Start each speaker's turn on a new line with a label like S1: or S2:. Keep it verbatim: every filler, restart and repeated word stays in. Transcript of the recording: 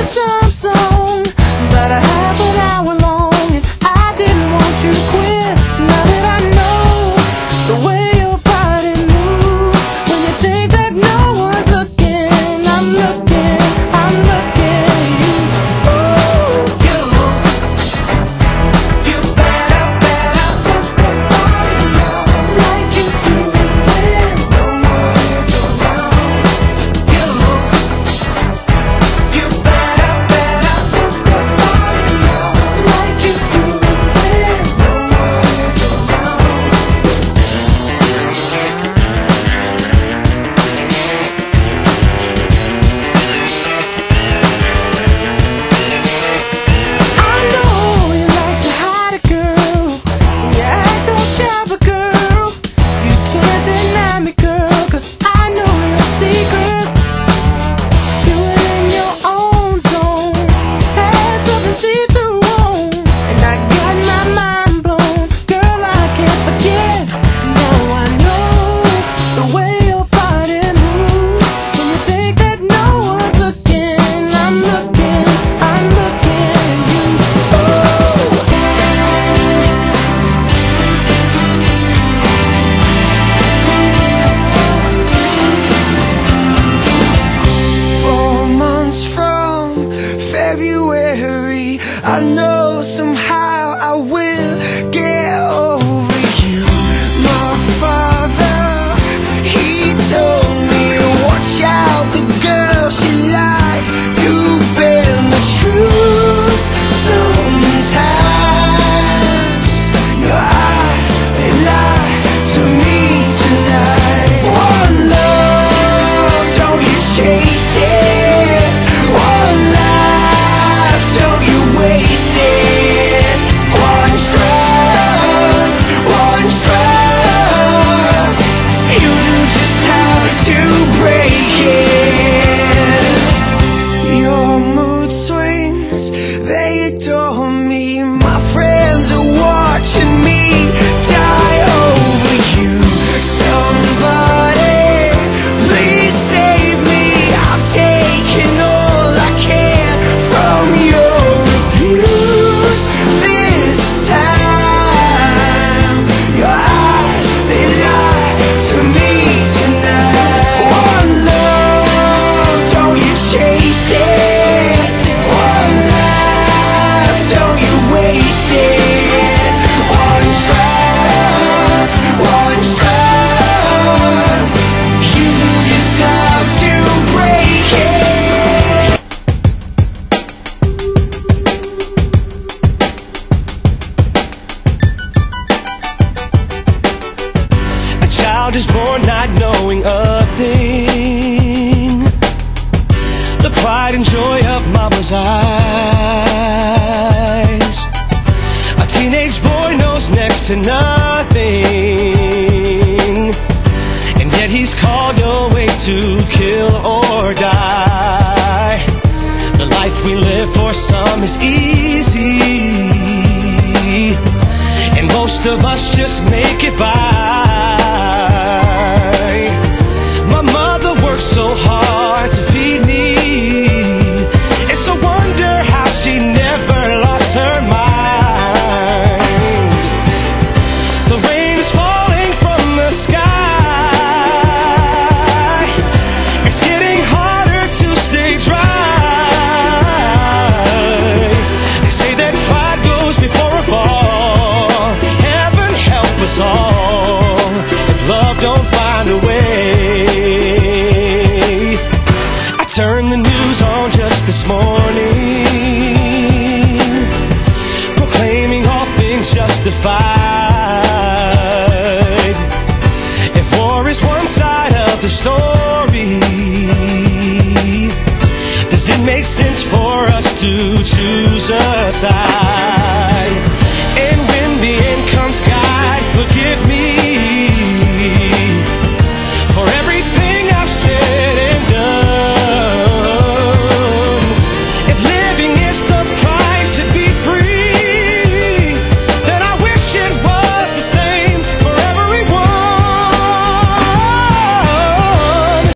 S1: some song, but a half an hour long, and I didn't want you to quit. Now that I know the way your body moves, when you think that no one's looking, I'm looking, I'm looking at you. Ooh, you, you better, better put that body on like you do when no one is around. You, you better, better put that body on like you do when no one is around. I know you like to hide it, girl. You act all shy, but girl, you can't deny me, girl, 'cause I know your secrets. Do it in your own zone, had something see-through on, and I got my mind blown. Girl, I can't forget. No, I know the way your body moves, when you think that no one's looking, I'm looking, I'm looking at you. Ooh. Four months from February, I know somehow I will get over you. My father, he told me, watch out, the girl she likes to bend the truth. Sometimes your eyes, they lie to me tonight. One love, don't you chase it. One life, don't you waste it. One trust, one trust. You knew just how to break it. Your mood swings, they adore me. My friends are watching me die over you. Somebody, please save me. I've taken all I can from your abuse. This time, your eyes, they lie to me tonight. One love, don't you chase it. One life, don't you waste it. One trust, one trust. You knew just how to break it.
S2: A child is born not knowing a thing. The pride and joy of mama's eyes. A teenage boy knows next to nothing, and yet he's called away to kill or die. The life we live for some is easy, and most of us just make it by. My mother worked so hard to feed me. It's a wonder how she never lost her mind. The rain is falling from the sky. It's getting harder to stay dry. They say that pride goes before a fall. Heaven help us all if love don't find a way. I turned the news on just this morning, proclaiming all things justified. If war is one side of the story, does it make sense for us to choose a side?